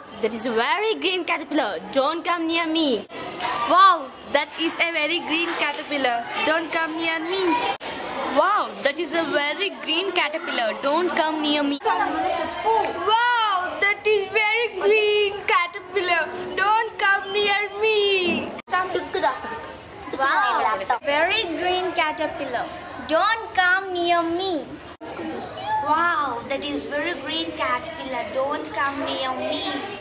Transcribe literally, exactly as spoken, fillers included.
that is a very green caterpillar. Don't come near me. Wow, that is a very green caterpillar. Don't come near me. Wow, that is a very green caterpillar. Don't come near me. Wow, that is very green caterpillar. Don't come near me. Wow, very green caterpillar. Don't come near me. Wow, that is very green caterpillar. Don't come near me.